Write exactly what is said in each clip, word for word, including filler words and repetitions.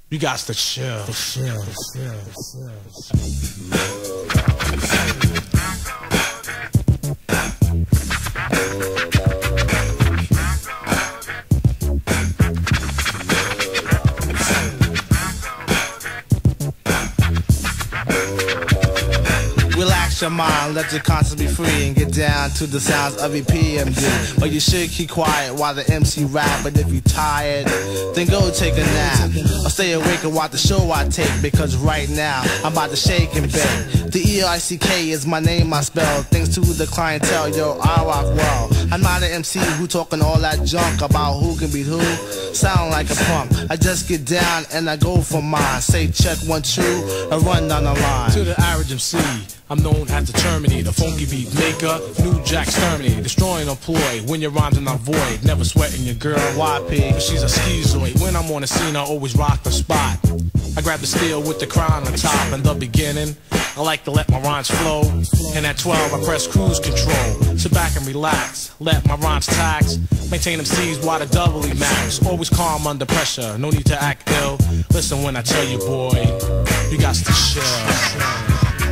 You got to chill. chill, chill, chill. Relax your mind, let your conscience be free, and get down to the sounds of E P M D. But you should keep quiet while the M C rap. But if you tired, then go take a nap, or stay awake and watch the show I take. Because right now I'm about to shake and bake. The E I C K is my name I spell. Thanks to the clientele, yo, I rock well. I'm not an M C who talking all that junk about who can beat who. Sound like a punk. I just get down and I go for mine. Say check one two and run down the line. To the average M C, I'm known as the Terminator, funky beat maker, New Jack Exterminator, destroying a ploy when your rhymes are not void. Never sweating your girl, Y P, cause she's a schizoid. When I'm on the scene, I always rock the spot. I grab the steel with the crown on top. In the beginning, I like to let my rhymes flow, and at twelve I press cruise control. Sit back and relax, let my rhymes tax, maintain them C's while the doubly max. Always calm under pressure, no need to act ill. Listen when I tell you, boy, you got to chill.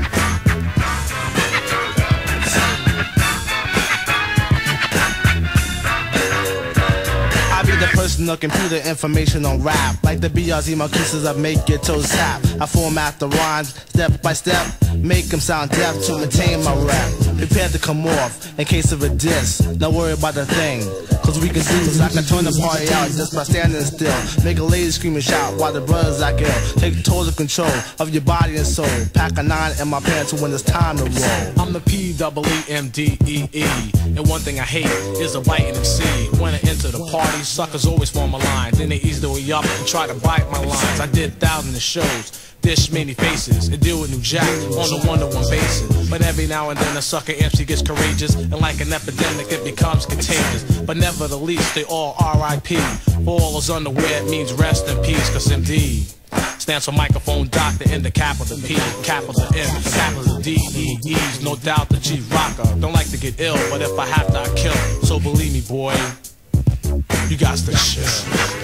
The personal computer information on rap, like the B R Z Marquises that make your toes tap. I format the rhymes step by step, make them sound deaf to maintain my rap. Prepare to come off in case of a diss. Don't worry about the thing, cause we can do this. I can turn the party out just by standing still. Make a lady scream and shout while the brothers act ill. Take total control of your body and soul. Pack a nine in my pants when it's time to roll. I'm the P E E M D E E, and one thing I hate is a biting M C. When I enter the party, suckers always form a line. Then they ease the way up and try to bite my lines. I did thousands of shows, dish many faces, and deal with New Jack on a one-to-one basis. But every now and then a sucker M C gets courageous, and like an epidemic it becomes contagious. But never the least, they all R I P For all those unaware, it means rest in peace. Cause M D stands for microphone doctor in the capital P, capital M, capital D E E's. No doubt the G rocker. Don't like to get ill, but if I have to, I kill. So believe me, boy, you got to chill.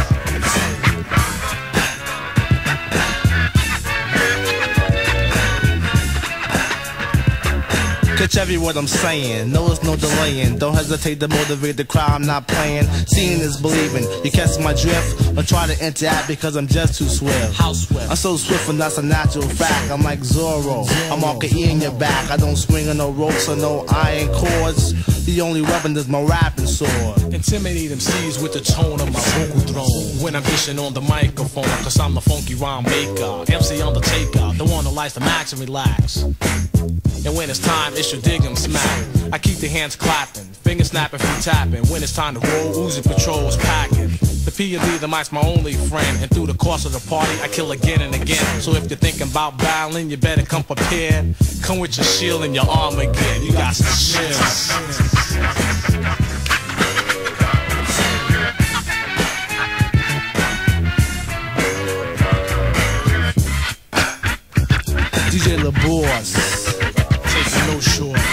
Catch every word I'm saying, no it's no delaying. Don't hesitate to motivate the crowd, I'm not playing. Seeing is believing, you catch my drift. Don't try to interact because I'm just too swift. How swift? I'm so swift and that's a natural fact. I'm like Zorro, I'm all E in your back. I don't swing on no ropes or no iron cords. The only weapon is my rapping sword. Intimidate M Cs with the tone of my vocal throne. When I'm dishing on the microphone, cause I'm the funky rhyme maker, M C Undertaker, the one who likes to max and relax. And when it's time, it's your dig 'em smack. I keep the hands clapping, fingers snapping, feet tapping. When it's time to roll, Uzi Patrol is packing. The P and D, the mic's my only friend. And through the course of the party, I kill again and again. So if you're thinking about battling, you better come prepared. Come with your shield and your armor again. You got to chill. D J LaBoss, taking no short.